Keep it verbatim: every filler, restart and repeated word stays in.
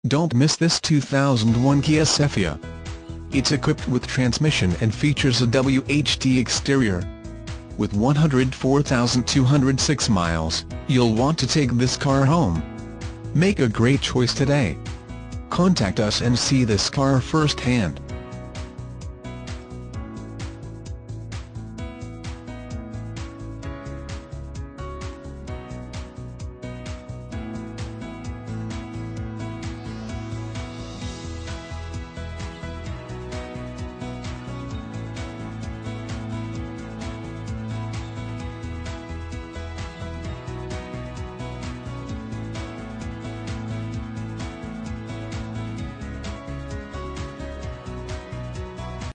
Don't miss this two thousand one Kia Sephia. It's equipped with transmission and features a W H D exterior. With one hundred four thousand two hundred six miles, you'll want to take this car home. Make a great choice today. Contact us and see this car firsthand.